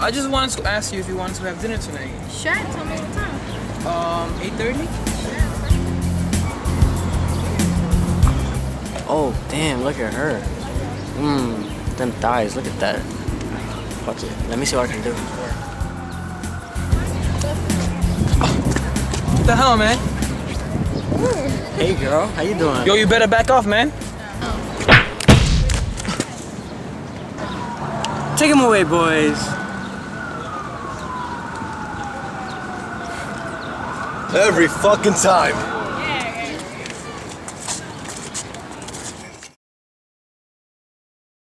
I just wanted to ask you if you wanted to have dinner tonight. Sure, tell me what time. 8:30? Oh, damn, look at her. Them thighs, look at that. Watch it. Let me see what I can do. What the hell, man? Hey, girl, how you doing? Yo, you better back off, man. Take him away, boys. Every fucking time.